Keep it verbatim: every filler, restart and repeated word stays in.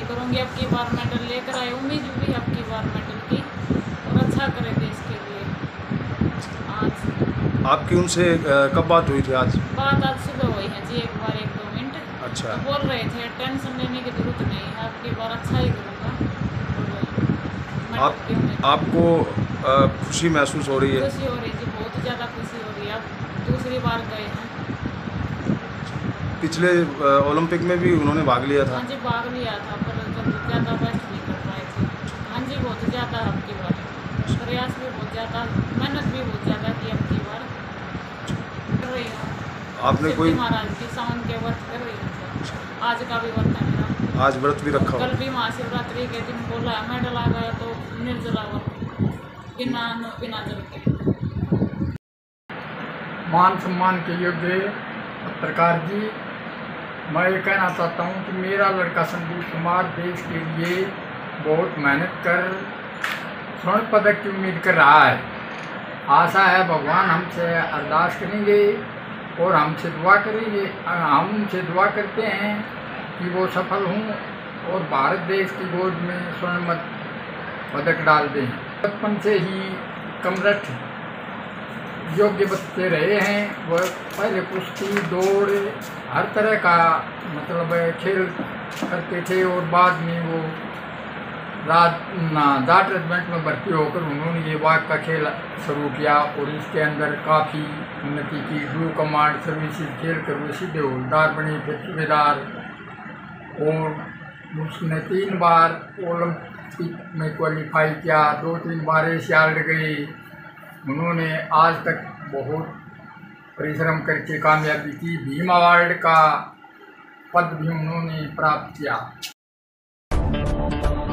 पढ़ाई करूँगी, अब की बार मेडल लेकर आए, उम्मीद भी अब की बार मेडल की और अच्छा करे देश के लिए। आज आपकी उनसे कब बात हुई थी? आज बात आज सुबह हुई है जी, एक बार एक दो मिनट। अच्छा। तो बोल रहे थे टेंशन लेने की जरूरत नहीं है, अब की बार अच्छा ही करूँगा। आप आपको खुशी महसूस हो रही है? खुशी हो रही है जी, बहुत ज़्यादा खुशी हो रही है। अब दूसरी बार गए हैं। पिछले ओलंपिक में भी उन्होंने भाग लिया था? हाँ जी, भाग लिया था, पर ज़्यादा बेस्ट नहीं कर पाए थे। हाँ जी, बहुत ज़्यादा अब की बार प्रयास भी बहुत ज़्यादा, मेहनत भी बहुत ज़्यादा की अब की बार कर रही हूँ। आपने कोई महाराज की सावन के व्रत कर रही हूँ, आज का भी व्रत है मेरा। आज व्रत भी रखा? कल भी महाशिवरात्रि के दिन बोला मेडल आ गया तो निर्जला व्रत, बिना बिना जल के। मान सम्मान के योग्य पत्रकार जी, मैं ये कहना चाहता हूँ कि मेरा लड़का संदीप कुमार देश के लिए बहुत मेहनत कर स्वर्ण पदक की उम्मीद कर रहा है। आशा है भगवान हमसे अरदास करेंगे और हमसे दुआ करेंगे, हम उनसे दुआ करते हैं कि वो सफल हों और भारत देश की गोद में स्वर्ण पदक डाल दें। बचपन से ही कमरठ योग्य बच्चे रहे हैं, वह पहले कुश्ती दौड़ हर तरह का मतलब खेल करते थे और बाद में वो राज जाट रेजिमेंट में भर्ती होकर उन्होंने ये वाक का खेल शुरू किया और इसके अंदर काफ़ी उन्नति की। ब्लू कमांड सर्विसेज खेल कर वो सीधे हवलदार बने, फिर सूबेदार, और उसने तीन बार ओलंपिक में क्वालिफाई किया, दो तीन बार एशियाड गए। उन्होंने आज तक बहुत परिश्रम करके कामयाबी की, भीम अवार्ड का पद भी उन्होंने प्राप्त किया।